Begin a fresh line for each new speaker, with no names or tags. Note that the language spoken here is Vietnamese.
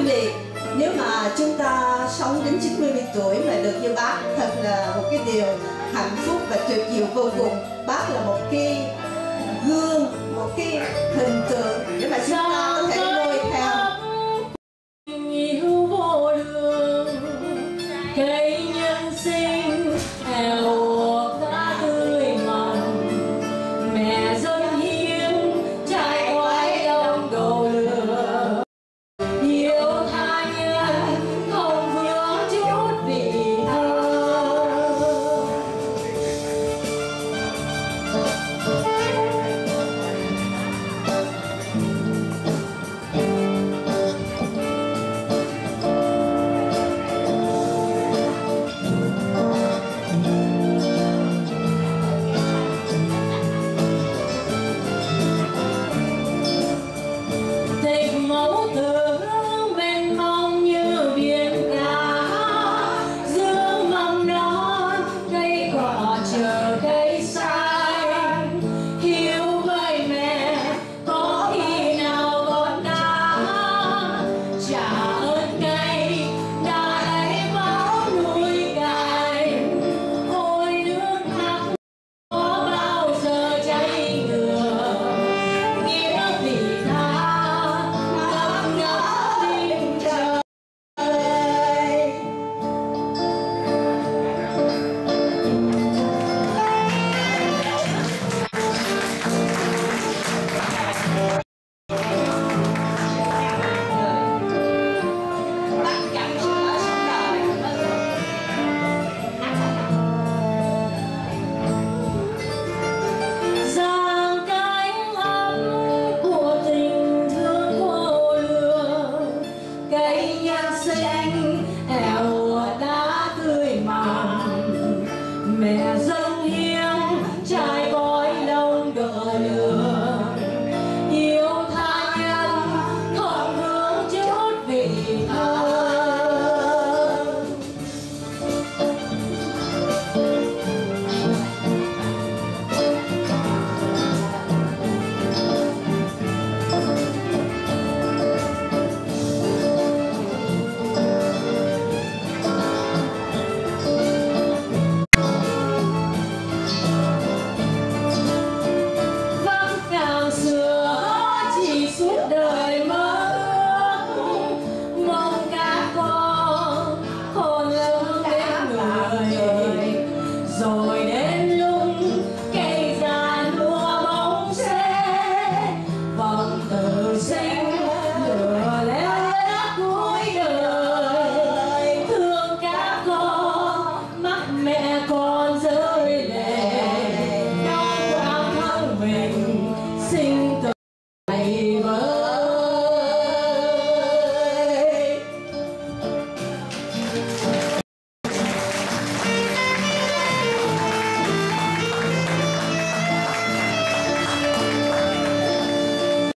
quý vị, nếu mà chúng ta sống đến 90 tuổi mà được như bác, thật là một cái điều hạnh phúc và tuyệt diệu vô cùng. Bác là một cái gương, một cái hình tượng để mà chúng ta